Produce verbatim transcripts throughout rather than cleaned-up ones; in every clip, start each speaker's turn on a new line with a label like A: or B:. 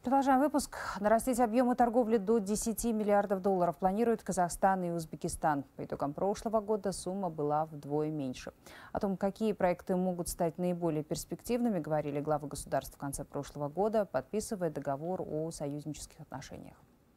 A: Продолжаем выпуск. Нарастить объемы торговли до десяти миллиардов долларов планируют Казахстан и Узбекистан. По итогам прошлого года сумма была вдвое меньше. О том, какие проекты могут стать наиболее перспективными, говорили главы государств в конце прошлого года, подписывая договор о союзнических отношениях.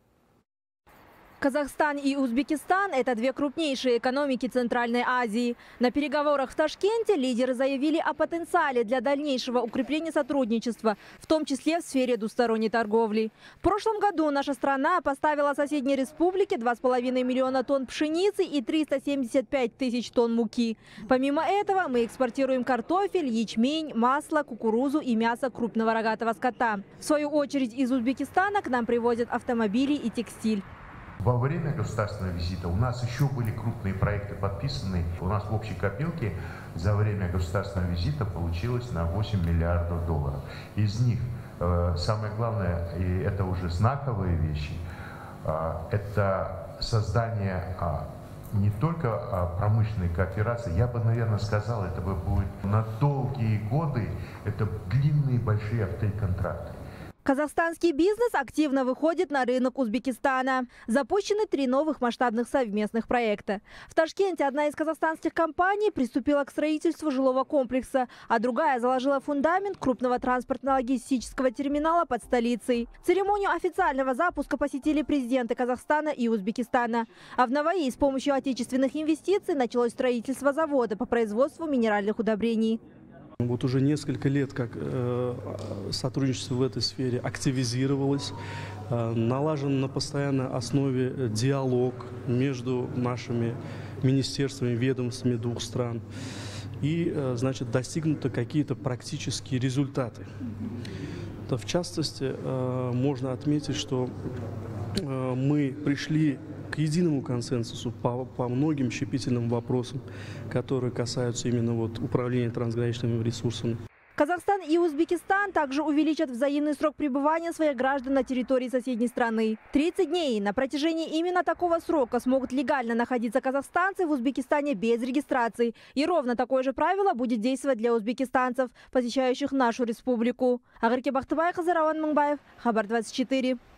B: Казахстан и Узбекистан – это две крупнейшие экономики Центральной Азии. На переговорах в Ташкенте лидеры заявили о потенциале для дальнейшего укрепления сотрудничества, в том числе в сфере двусторонней торговли. В прошлом году наша страна поставила соседней республике два с половиной миллиона тонн пшеницы и триста семьдесят пять тысяч тонн муки. Помимо этого мы экспортируем картофель, ячмень, масло, кукурузу и мясо крупного рогатого скота. В свою очередь из Узбекистана к нам привозят автомобили и текстиль.
C: Во время государственного визита у нас еще были крупные проекты подписаны. У нас в общей копилке за время государственного визита получилось на восемь миллиардов долларов. Из них э, самое главное, и это уже знаковые вещи, э, это создание э, не только э, промышленной кооперации, я бы, наверное, сказал, это бы будет на долгие годы, это длинные большие офтейк-контракты.
B: Казахстанский бизнес активно выходит на рынок Узбекистана. Запущены три новых масштабных совместных проекта. В Ташкенте одна из казахстанских компаний приступила к строительству жилого комплекса, а другая заложила фундамент крупного транспортно-логистического терминала под столицей. Церемонию официального запуска посетили президенты Казахстана и Узбекистана. А в Наваи с помощью отечественных инвестиций началось строительство завода по производству минеральных удобрений.
D: Вот уже несколько лет как э, сотрудничество в этой сфере активизировалось, э, налажен на постоянной основе диалог между нашими министерствами, ведомствами двух стран. И, э, значит, достигнуты какие-то практические результаты. То, в частности, э, можно отметить, что э, мы пришли к единому консенсусу по, по многим щепетильным вопросам, которые касаются именно вот управления трансграничными ресурсами.
B: Казахстан и Узбекистан также увеличат взаимный срок пребывания своих граждан на территории соседней страны. тридцать дней. На протяжении именно такого срока смогут легально находиться казахстанцы в Узбекистане без регистрации. И ровно такое же правило будет действовать для узбекистанцев, посещающих нашу республику. Агырке Бахтыбай, Рауан Мыңбаев, Хабар двадцать четыре.